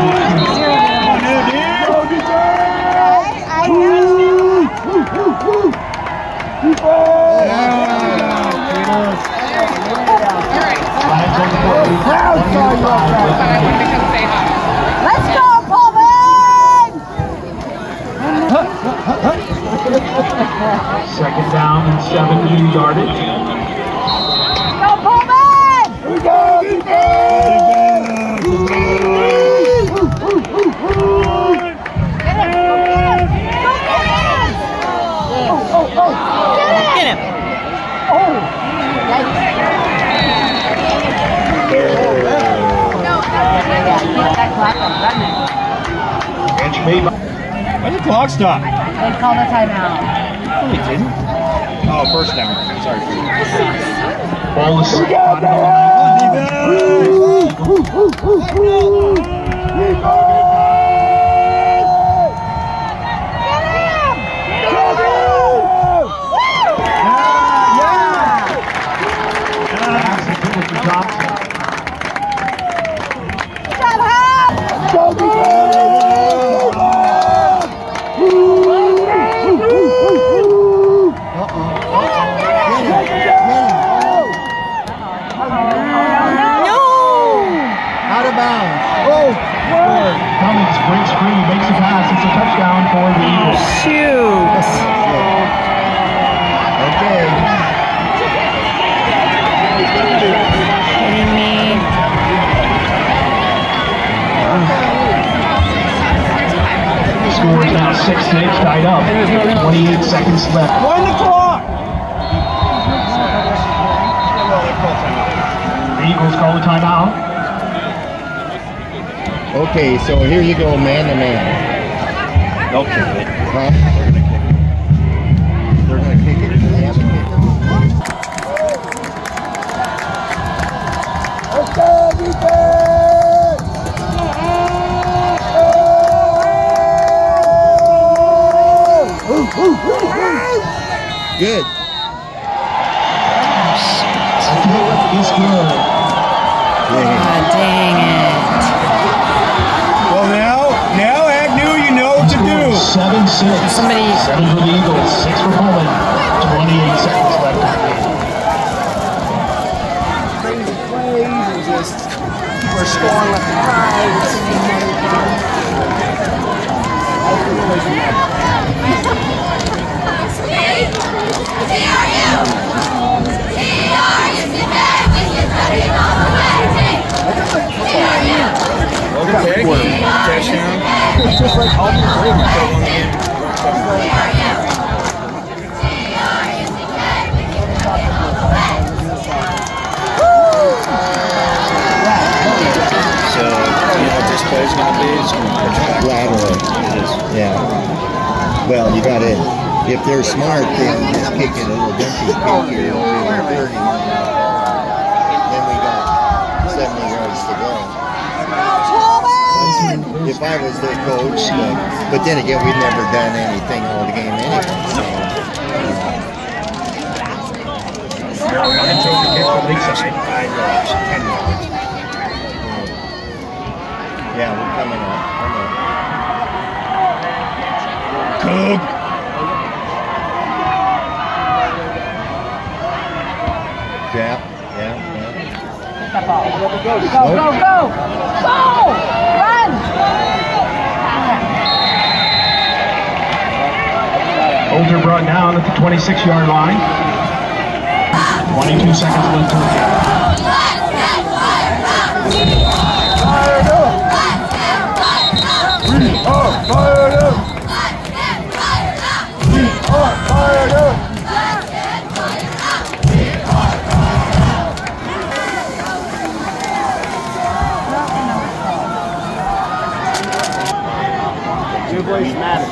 Speaker 4: Flags on the play.
Speaker 8: Let's go, Pullman!
Speaker 4: Second down and seventy yardage.
Speaker 8: Go, Pullman!
Speaker 2: Get him.
Speaker 4: Catch made by
Speaker 7: Where's the clock stop?
Speaker 5: They called a timeout.
Speaker 7: No, he didn't. Oh, first down. Sorry.
Speaker 4: ball is Cummings breaks free, makes a pass. It's a touchdown for the Eagles.
Speaker 2: Shoot.
Speaker 3: Okay.
Speaker 2: Kidding me?
Speaker 4: Score is now six six, tied up. twenty-eight seconds left.
Speaker 7: Wind the clock!
Speaker 4: The Eagles call a timeout.
Speaker 3: Okay, so here you go, man to man.
Speaker 7: They'll kick it.
Speaker 3: Huh? They're gonna kick it. They have to kick it.
Speaker 7: Let's go, defense!
Speaker 3: Good.
Speaker 4: It's good.
Speaker 2: God dang it.
Speaker 7: Well, now, now, Agnew, you know what to do.
Speaker 4: seven six.
Speaker 2: Somebody.
Speaker 4: Seven for the Eagles, six for Pullman. twenty-eight seconds left.
Speaker 9: Crazy plays and just we're scoring left and right.
Speaker 6: play's going to be. It's going to attract
Speaker 3: laterally. Yeah. Well, you got to, if they're smart, they'll just kick it a little dumpy kick here over thirty. Then we got seventy yards to go. If I was the coach, but, but then again, we've never done anything all the game anyway. So.
Speaker 4: And so the kick from Lakeside.
Speaker 6: ten yards.
Speaker 3: Yeah, we're coming up.
Speaker 4: Coog.
Speaker 3: Yeah, yeah, yeah.
Speaker 9: Go, go, go, go! Go! Run!
Speaker 4: Holder brought down at the twenty-six yard line. twenty-two seconds left to the game.
Speaker 7: Fired up! We are fired up! We are fired up!
Speaker 9: Your voice matters.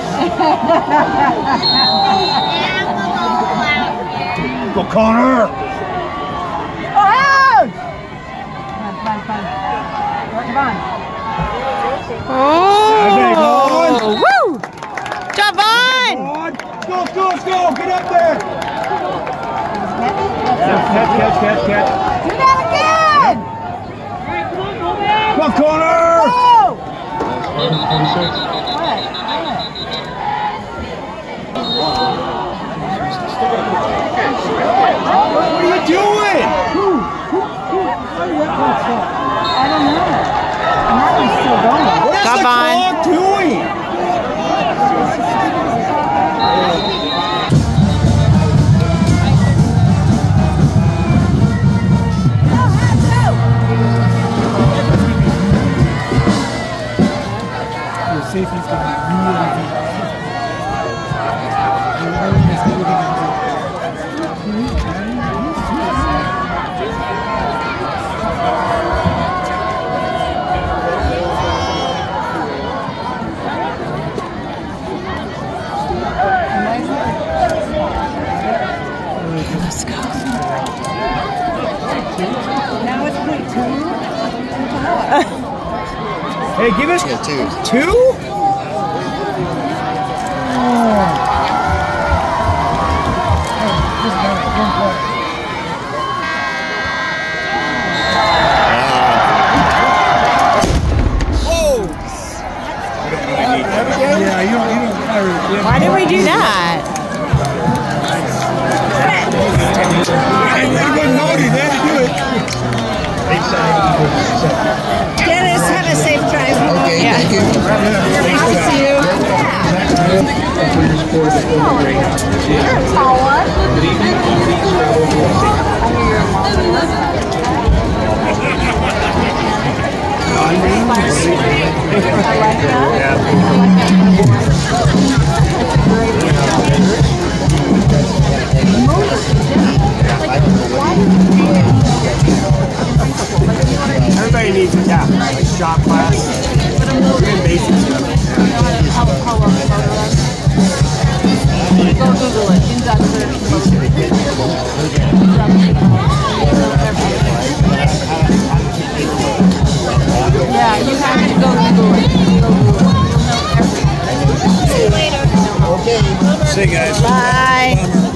Speaker 7: Go Connor!
Speaker 9: Oh, out! Come on, come on, come on.
Speaker 2: Oh! Woo! Javon!
Speaker 7: Go, go, go! Get up there!
Speaker 9: Catch,
Speaker 7: catch, catch, catch, catch.
Speaker 9: Do that again!
Speaker 7: Come on, Connor! What are you doing?
Speaker 9: I don't know. And that one's still going.
Speaker 7: What is the
Speaker 2: Javon.
Speaker 7: clock doing?
Speaker 10: Your safety's going to be really good.
Speaker 2: Let's go.
Speaker 9: Now it's point two.
Speaker 7: Hey, give us
Speaker 3: Yeah, two.
Speaker 7: two?
Speaker 10: Yeah, you don't, you don't fire it.
Speaker 2: Why did we do that?
Speaker 7: Everybody noted, they had to do it.
Speaker 9: Dennis, have a safe drive home.
Speaker 3: Okay,
Speaker 2: Yeah.
Speaker 3: thank you.
Speaker 9: Nice to see you. You're a tall one. I like that.
Speaker 6: Everybody needs a tap, like shot class, and basic stuff.
Speaker 5: Go Google it. Inductor. Yeah, you have to go Google it. Go Google it. You'll know everything. See you later.
Speaker 3: Okay.
Speaker 6: See you guys.
Speaker 2: Bye.